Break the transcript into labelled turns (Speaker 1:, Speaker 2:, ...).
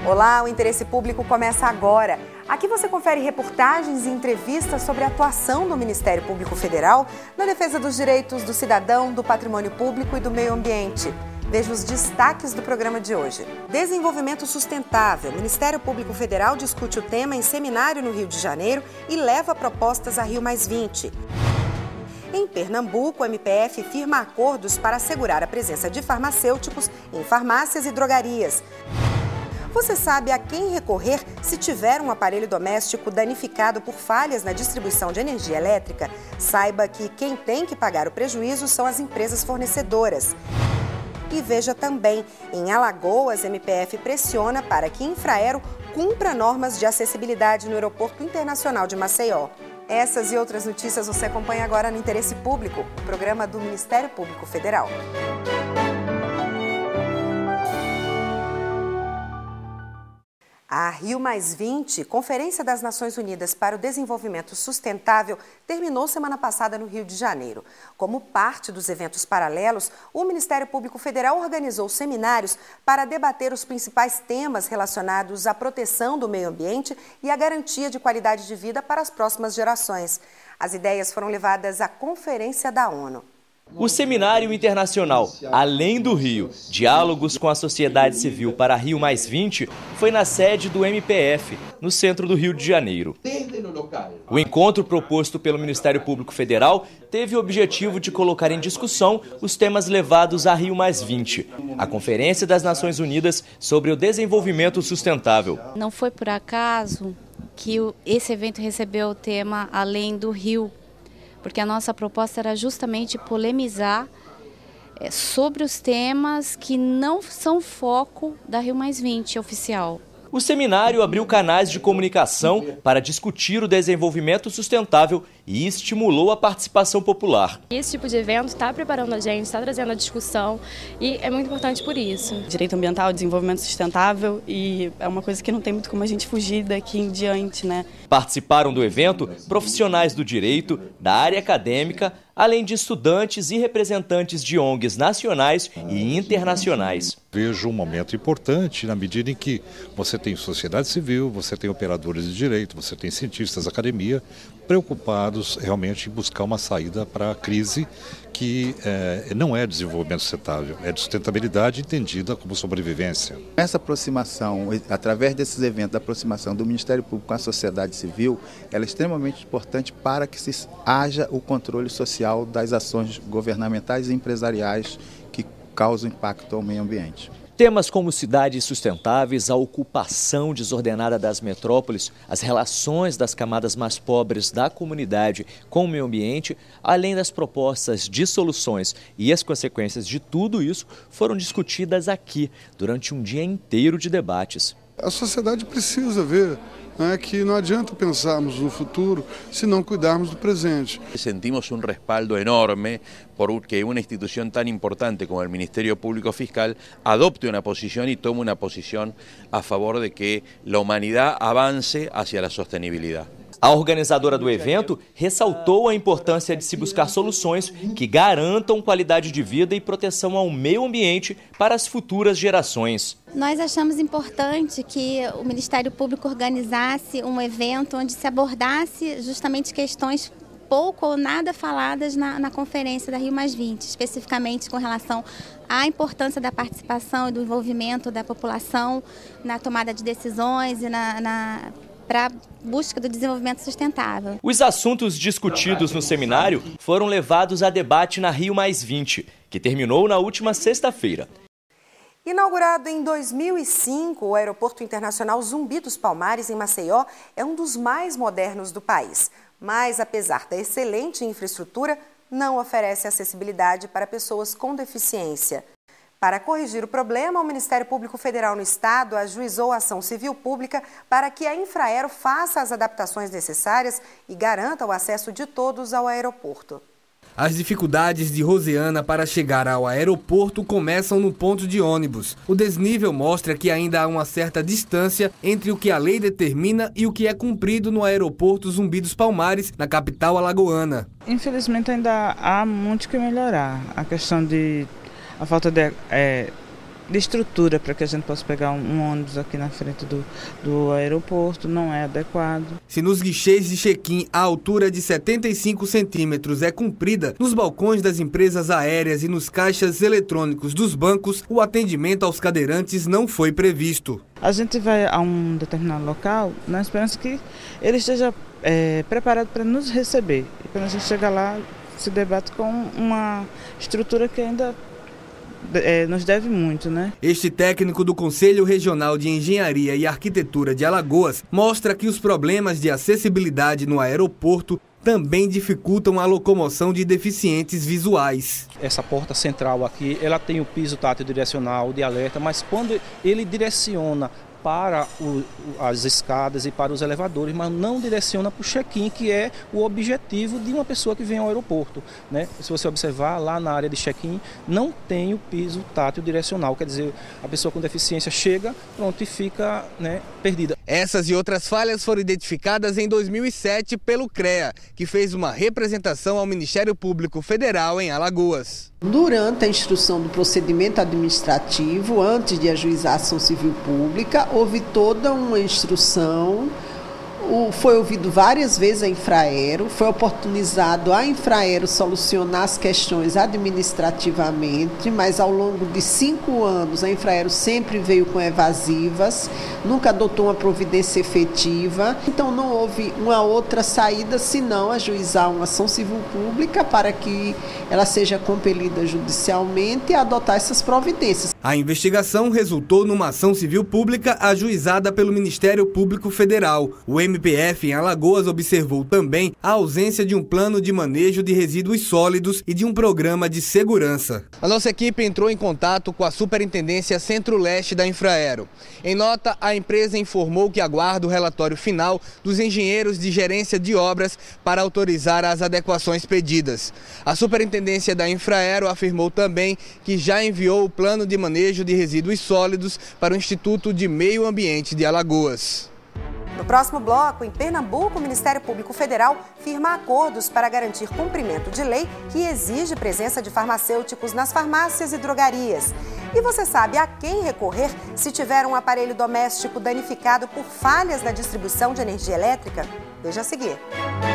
Speaker 1: Olá, o Interesse Público começa agora. Aqui você confere reportagens e entrevistas sobre a atuação do Ministério Público Federal na defesa dos direitos do cidadão, do patrimônio público e do meio ambiente. Veja os destaques do programa de hoje. Desenvolvimento sustentável. O Ministério Público Federal discute o tema em seminário no Rio de Janeiro e leva propostas a Rio+20. Em Pernambuco, o MPF firma acordos para assegurar a presença de farmacêuticos em farmácias e drogarias. Você sabe a quem recorrer se tiver um aparelho doméstico danificado por falhas na distribuição de energia elétrica? Saiba que quem tem que pagar o prejuízo são as empresas fornecedoras. E veja também, em Alagoas, MPF pressiona para que Infraero cumpra normas de acessibilidade no Aeroporto Internacional de Maceió. Essas e outras notícias você acompanha agora no Interesse Público, o programa do Ministério Público Federal. A Rio+20, Conferência das Nações Unidas para o Desenvolvimento Sustentável, terminou semana passada no Rio de Janeiro. Como parte dos eventos paralelos, o Ministério Público Federal organizou seminários para debater os principais temas relacionados à proteção do meio ambiente e à garantia de qualidade de vida para as próximas gerações. As ideias foram levadas à Conferência da ONU.
Speaker 2: O Seminário Internacional Além do Rio, Diálogos com a Sociedade Civil para Rio+20, foi na sede do MPF, no centro do Rio de Janeiro. O encontro proposto pelo Ministério Público Federal teve o objetivo de colocar em discussão os temas levados a Rio+20, a Conferência das Nações Unidas sobre o Desenvolvimento Sustentável.
Speaker 3: Não foi por acaso que esse evento recebeu o tema Além do Rio, porque a nossa proposta era justamente polemizar sobre os temas que não são foco da Rio+20 oficial.
Speaker 2: O seminário abriu canais de comunicação para discutir o desenvolvimento sustentável e estimulou a participação popular.
Speaker 4: Esse tipo de evento está preparando a gente, está trazendo a discussão e é muito importante por isso.
Speaker 5: Direito ambiental, desenvolvimento sustentável, e é uma coisa que não tem muito como a gente fugir daqui em diante, né?
Speaker 2: Participaram do evento profissionais do direito, da área acadêmica, além de estudantes e representantes de ONGs nacionais e internacionais.
Speaker 6: Vejo um momento importante na medida em que você tem sociedade civil, você tem operadores de direito, você tem cientistas, academia, preocupados realmente em buscar uma saída para a crise que não é desenvolvimento sustentável, é de sustentabilidade entendida como sobrevivência.
Speaker 7: Essa aproximação, através desses eventos, da aproximação do Ministério Público com a sociedade civil, ela é extremamente importante para que haja o controle social das ações governamentais e empresariais que causam impacto ao meio ambiente.
Speaker 2: Temas como cidades sustentáveis, a ocupação desordenada das metrópoles, as relações das camadas mais pobres da comunidade com o meio ambiente, além das propostas de soluções e as consequências de tudo isso, foram discutidas aqui durante um dia inteiro de debates.
Speaker 8: A sociedade precisa ver que não adianta pensarmos no futuro se não cuidarmos do presente.
Speaker 9: Sentimos um respaldo enorme porque uma instituição tão importante como o Ministério Público Fiscal adopte uma posição e tome uma posição a favor de que a humanidade avance hacia a sustentabilidade.
Speaker 2: A organizadora do evento ressaltou a importância de se buscar soluções que garantam qualidade de vida e proteção ao meio ambiente para as futuras gerações.
Speaker 10: Nós achamos importante que o Ministério Público organizasse um evento onde se abordasse justamente questões pouco ou nada faladas na conferência da Rio+20, especificamente com relação à importância da participação e do envolvimento da população na tomada de decisões e para a busca do desenvolvimento sustentável.
Speaker 2: Os assuntos discutidos no seminário foram levados a debate na Rio+20, que terminou na última sexta-feira.
Speaker 1: Inaugurado em 2005, o Aeroporto Internacional Zumbi dos Palmares, em Maceió, é um dos mais modernos do país. Mas, apesar da excelente infraestrutura, não oferece acessibilidade para pessoas com deficiência. Para corrigir o problema, o Ministério Público Federal no Estado ajuizou a ação civil pública para que a Infraero faça as adaptações necessárias e garanta o acesso de todos ao aeroporto.
Speaker 11: As dificuldades de Rosiana para chegar ao aeroporto começam no ponto de ônibus. O desnível mostra que ainda há uma certa distância entre o que a lei determina e o que é cumprido no aeroporto Zumbi dos Palmares, na capital alagoana.
Speaker 12: Infelizmente ainda há muito que melhorar. A questão de a falta de de estrutura para que a gente possa pegar um ônibus aqui na frente do aeroporto, não é adequado.
Speaker 11: Se nos guichês de check-in a altura de 75 centímetros é cumprida, nos balcões das empresas aéreas e nos caixas eletrônicos dos bancos, o atendimento aos cadeirantes não foi previsto.
Speaker 12: A gente vai a um determinado local na esperança que ele esteja preparado para nos receber. E quando a gente chega lá, se debate com uma estrutura que ainda nos deve muito, né?
Speaker 11: Este técnico do Conselho Regional de Engenharia e Arquitetura de Alagoas mostra que os problemas de acessibilidade no aeroporto também dificultam a locomoção de deficientes visuais.
Speaker 13: Essa porta central aqui, ela tem o piso tátil direcional de alerta, mas quando ele direciona para as escadas e para os elevadores, mas não direciona para o check-in, que é o objetivo de uma pessoa que vem ao aeroporto, né? Se você observar, lá na área de check-in não tem o piso tátil direcional, quer dizer, a pessoa com deficiência chega, pronto, e fica, né, perdida.
Speaker 11: Essas e outras falhas foram identificadas em 2007 pelo CREA, que fez uma representação ao Ministério Público Federal em Alagoas.
Speaker 14: Durante a instrução do procedimento administrativo, antes de ajuizar a ação civil pública, houve toda uma instrução, foi ouvido várias vezes a Infraero, foi oportunizado a Infraero solucionar as questões administrativamente, mas ao longo de 5 anos a Infraero sempre veio com evasivas, nunca adotou uma providência efetiva, então não houve uma outra saída senão ajuizar uma ação civil pública para que ela seja compelida judicialmente a adotar essas providências.
Speaker 11: A investigação resultou numa ação civil pública ajuizada pelo Ministério Público Federal. O MPF em Alagoas observou também a ausência de um plano de manejo de resíduos sólidos e de um programa de segurança. A nossa equipe entrou em contato com a Superintendência Centro-Leste da Infraero. Em nota, a empresa informou que aguarda o relatório final dos engenheiros de gerência de obras para autorizar as adequações pedidas. A Superintendência da Infraero afirmou também que já enviou o plano de manejo de resíduos sólidos para o Instituto de Meio Ambiente de Alagoas.
Speaker 1: No próximo bloco, em Pernambuco, o Ministério Público Federal firma acordos para garantir cumprimento de lei que exige presença de farmacêuticos nas farmácias e drogarias. E você sabe a quem recorrer se tiver um aparelho doméstico danificado por falhas na distribuição de energia elétrica? Veja a seguir.